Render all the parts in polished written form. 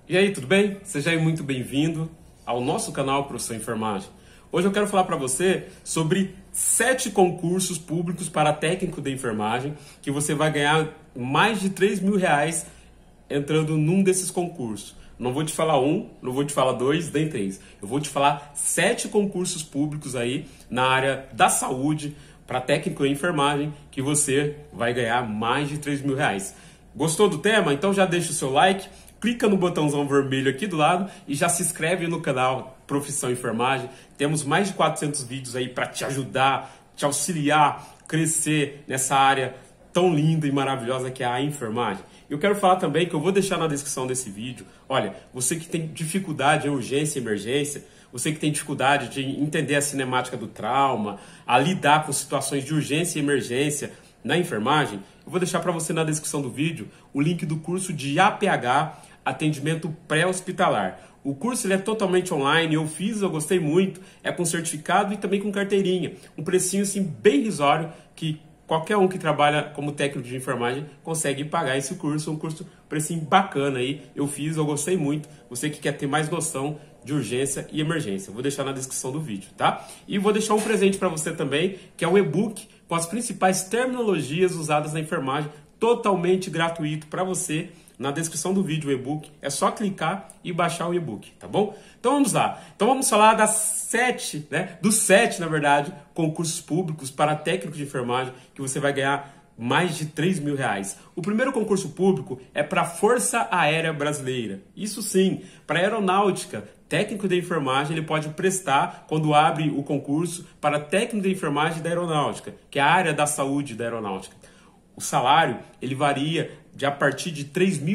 E aí, tudo bem? Seja aí muito bem-vindo ao nosso canal Profissão Enfermagem. Hoje eu quero falar para você sobre 7 concursos públicos para técnico de enfermagem que você vai ganhar mais de R$ 3.000 entrando num desses concursos. Não vou te falar um, não vou te falar dois, nem três. Eu vou te falar 7 concursos públicos aí na área da saúde para técnico de enfermagem que você vai ganhar mais de R$ 3.000. Gostou do tema? Então já deixa o seu like. Clica no botãozão vermelho aqui do lado e já se inscreve no canal Profissão Enfermagem. Temos mais de 400 vídeos aí para te ajudar, te auxiliar, crescer nessa área tão linda e maravilhosa que é a enfermagem. Eu quero falar também que eu vou deixar na descrição desse vídeo. Olha, você que tem dificuldade em urgência e emergência, você que tem dificuldade de entender a cinemática do trauma, a lidar com situações de urgência e emergência na enfermagem, eu vou deixar para você na descrição do vídeo o link do curso de APH, Atendimento Pré-Hospitalar. O curso ele é totalmente online, eu fiz, eu gostei muito, é com certificado e também com carteirinha. Um precinho assim bem irrisório que qualquer um que trabalha como técnico de enfermagem consegue pagar esse curso, um curso precinho bacana aí. Eu fiz, eu gostei muito. Você que quer ter mais noção de urgência e emergência, vou deixar na descrição do vídeo, tá? E vou deixar um presente para você também, que é um e-book com as principais terminologias usadas na enfermagem, totalmente gratuito para você. Na descrição do vídeo o e-book, é só clicar e baixar o e-book, tá bom? Então vamos lá. Então vamos falar das 7, dos 7, na verdade, concursos públicos para técnico de enfermagem que você vai ganhar mais de R$ 3.000. O primeiro concurso público é para a Força Aérea Brasileira. Isso sim, para aeronáutica. Técnico de enfermagem ele pode prestar quando abre o concurso para técnico de enfermagem da aeronáutica, que é a área da saúde da aeronáutica. O salário ele varia a partir de R$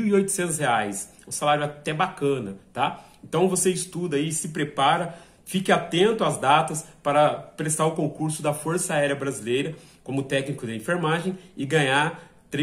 3.800, um salário até bacana, tá? Então você estuda aí, se prepara, fique atento às datas para prestar o concurso da Força Aérea Brasileira como técnico de enfermagem e ganhar R$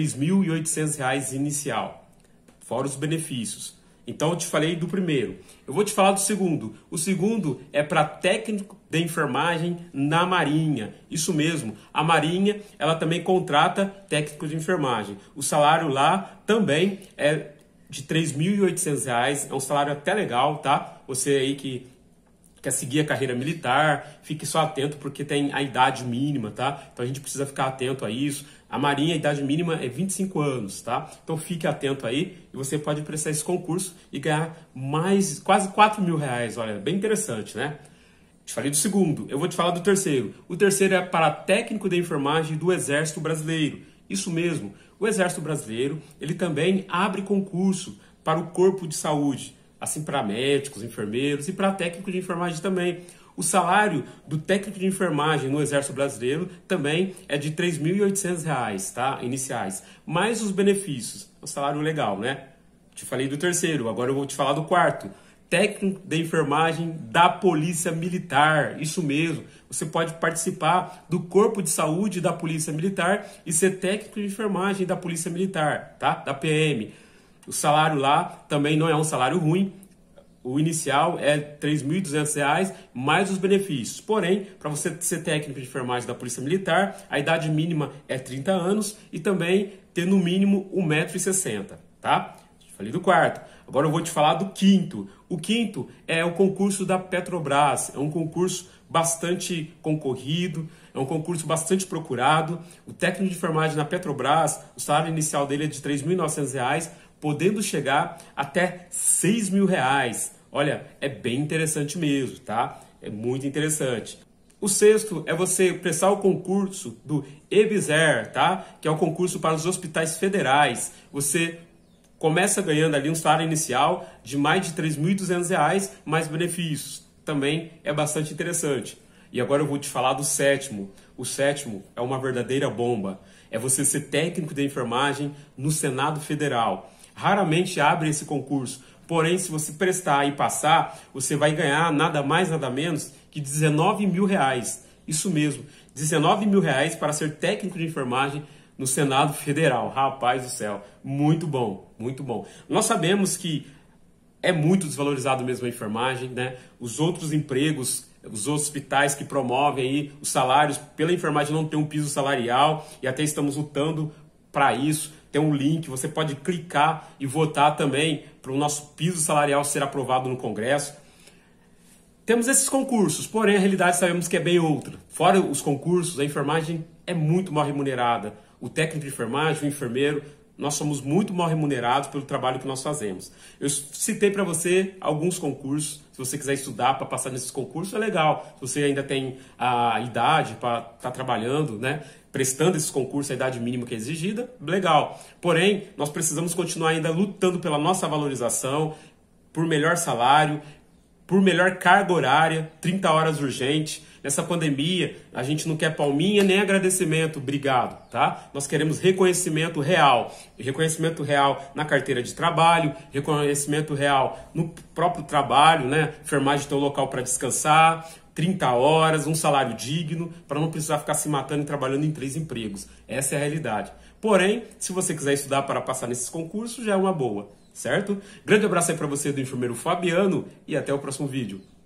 3.800 inicial, fora os benefícios. Então eu te falei do primeiro. Eu vou te falar do segundo. O segundo é para técnico de enfermagem na Marinha. Isso mesmo. A Marinha, ela também contrata técnico de enfermagem. O salário lá também é de R$ 3.800. É um salário até legal, tá? Você aí que quer seguir a carreira militar, fique só atento porque tem a idade mínima, tá? Então a gente precisa ficar atento a isso. A Marinha, a idade mínima é 25 anos, tá? Então fique atento aí e você pode prestar esse concurso e ganhar quase R$ 4.000. Olha, bem interessante, né? Te falei do segundo, eu vou te falar do terceiro. O terceiro é para técnico de enfermagem do Exército Brasileiro. Isso mesmo, o Exército Brasileiro, ele também abre concurso para o Corpo de Saúde, assim para médicos, enfermeiros e para técnico de enfermagem também. O salário do técnico de enfermagem no Exército Brasileiro também é de R$ 3.800, tá? Iniciais. Mais os benefícios. É um salário legal, né? Te falei do terceiro, agora eu vou te falar do quarto. Técnico de enfermagem da Polícia Militar. Isso mesmo. Você pode participar do Corpo de Saúde da Polícia Militar e ser técnico de enfermagem da Polícia Militar, tá? Da PM. O salário lá também não é um salário ruim. O inicial é R$ 3.200 mais os benefícios. Porém, para você ser técnico de enfermagem da Polícia Militar, a idade mínima é 30 anos e também ter no mínimo 1,60 m, tá? Falei do quarto. Agora eu vou te falar do quinto. O quinto é o concurso da Petrobras. É um concurso bastante concorrido, é um concurso bastante procurado. O técnico de enfermagem na Petrobras, o salário inicial dele é de R$ 3.900, podendo chegar até R$ 6.000. Olha, é bem interessante mesmo, tá? É muito interessante. O sexto é você prestar o concurso do EBSER, tá? Que é o concurso para os hospitais federais. Você começa ganhando ali um salário inicial de mais de R$ 3.200, mais benefícios. Também é bastante interessante. E agora eu vou te falar do sétimo. O sétimo é uma verdadeira bomba. É você ser técnico de enfermagem no Senado Federal. Raramente abre esse concurso. Porém, se você prestar e passar, você vai ganhar nada mais, nada menos que R$ 19.000. Isso mesmo, R$ 19.000 para ser técnico de enfermagem no Senado Federal. Rapaz do céu, muito bom, muito bom. Nós sabemos que é muito desvalorizado mesmo a enfermagem, né? Os outros empregos, os hospitais que promovem aí os salários pela enfermagem não tem um piso salarial e até estamos lutando para isso. tem um link, você pode clicar e votar também para o nosso piso salarial ser aprovado no Congresso. Temos esses concursos, porém a realidade sabemos que é bem outra. Fora os concursos, a enfermagem é muito mal remunerada. O técnico de enfermagem, o enfermeiro, nós somos muito mal remunerados pelo trabalho que nós fazemos. Eu citei para você alguns concursos. Se você quiser estudar para passar nesses concursos, é legal. Se você ainda tem a idade para estar trabalhando, né, prestando esses concursos, a idade mínima que é exigida, legal. Porém, nós precisamos continuar ainda lutando pela nossa valorização, por melhor salário, por melhor carga horária, 30 horas urgente. Nessa pandemia, a gente não quer palminha nem agradecimento, obrigado, tá? Nós queremos reconhecimento real. Reconhecimento real na carteira de trabalho, reconhecimento real no próprio trabalho, né? Enfermagem ter um local para descansar, 30 horas, um salário digno, para não precisar ficar se matando e trabalhando em 3 empregos. Essa é a realidade. Porém, se você quiser estudar para passar nesses concursos, já é uma boa. Certo? Grande abraço aí para você do enfermeiro Fabiano e até o próximo vídeo.